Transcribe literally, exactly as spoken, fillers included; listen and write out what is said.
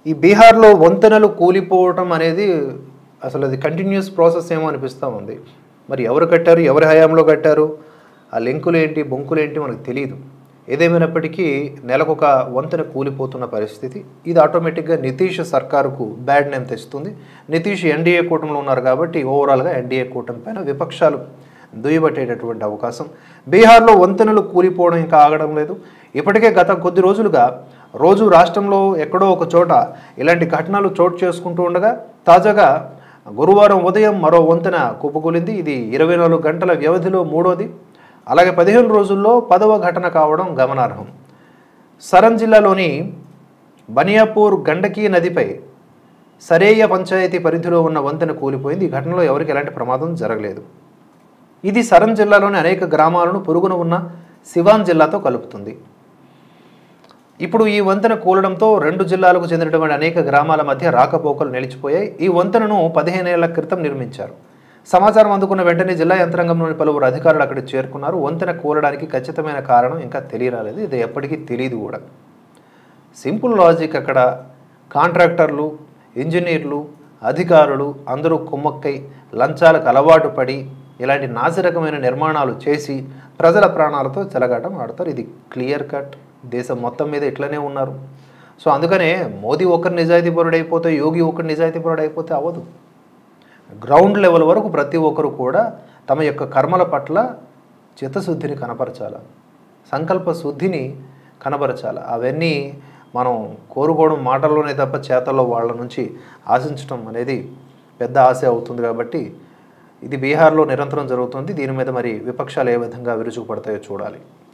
ఈ బీహార్లో వంతెనలు కూలిపోవటం అనేది అసలు అది కంటిన్యూస్ ప్రాసెస్ ఏమో అనిపిస్తూ ఉంది. మరి ఎవరు కట్టారు, ఎవరి హయాంలో కట్టారు, ఆ లింకులు ఏంటి, బొంకులు ఏంటి మనకు తెలియదు. ఏదేమైనప్పటికీ నెలకొక వంతెన కూలిపోతున్న పరిస్థితి. ఇది ఆటోమేటిక్గా నితీష్ సర్కారుకు బ్యాడ్ నేమ్ తెస్తుంది. నితీష్ ఎన్డీఏ కూటమిలో ఉన్నారు కాబట్టి ఓవరాల్గా ఎన్డీఏ కూటమి పైన విపక్షాలు దుయ్యబట్టేటటువంటి అవకాశం. బీహార్లో వంతెనలు కూలిపోవడం ఇంకా ఆగడం లేదు. ఇప్పటికే గత కొద్ది రోజులుగా రోజు రాష్ట్రంలో ఎక్కడో ఒక చోట ఇలాంటి ఘటనలు చోటు చేసుకుంటూ ఉండగా తాజాగా గురువారం ఉదయం మరో వంతెన కుప్పకూలింది. ఇది ఇరవై నాలుగు గంటల వ్యవధిలో మూడోది. అలాగే పదిహేను రోజుల్లో పదవ ఘటన కావడం గమనార్హం. సరన్ జిల్లాలోని బనియాపూర్ గండకీ నదిపై సరేయ పంచాయతీ పరిధిలో ఉన్న వంతెన కూలిపోయింది. ఈ ఘటనలో ఎవరికి ఎలాంటి ప్రమాదం జరగలేదు. ఇది సరన్ జిల్లాలోని అనేక గ్రామాలను పొరుగున ఉన్న సివాన్ జిల్లాతో కలుపుతుంది. ఇప్పుడు ఈ వంతెన కూలడంతో రెండు జిల్లాలకు చెందినటువంటి అనేక గ్రామాల మధ్య రాకపోకలు నిలిచిపోయాయి. ఈ వంతెనను పదిహేను ఏళ్ల క్రితం నిర్మించారు. సమాచారం అందుకున్న వెంటనే జిల్లా యంత్రాంగంలోని పలువురు అధికారులు అక్కడికి చేరుకున్నారు. వంతెన కూలడానికి ఖచ్చితమైన కారణం ఇంకా తెలియరాలేదు. ఇది ఎప్పటికీ తెలియదు కూడా. సింపుల్ లాజిక్ అక్కడ కాంట్రాక్టర్లు, ఇంజనీర్లు, అధికారులు అందరూ కుమ్మక్కై లంచాలకు అలవాటు పడి ఇలాంటి నాసిరకమైన నిర్మాణాలు చేసి ప్రజల ప్రాణాలతో చెలగాటం ఆడతారు. ఇది క్లియర్ కట్. దేశం మొత్తం మీద ఇట్లనే ఉన్నారు. సో అందుకనే మోదీ ఒకరు నిజాయితీపరుడు అయిపోతే, యోగి ఒకరు నిజాయితీపరుడు అయిపోతే అవ్వదు. గ్రౌండ్ లెవెల్ వరకు ప్రతి ఒక్కరు కూడా తమ యొక్క కర్మల పట్ల చిత్తశుద్ధిని కనపరచాల, సంకల్ప శుద్ధిని కనపరచాల. అవన్నీ మనం కోరుకోవడం మాటల్లోనే తప్ప చేతల్లో వాళ్ళ నుంచి ఆశించడం అనేది పెద్ద ఆశ అవుతుంది. కాబట్టి ఇది బీహార్లో నిరంతరం జరుగుతుంది. దీని మీద మరి విపక్షాలు ఏ విధంగా విరుచుకుపడతాయో చూడాలి.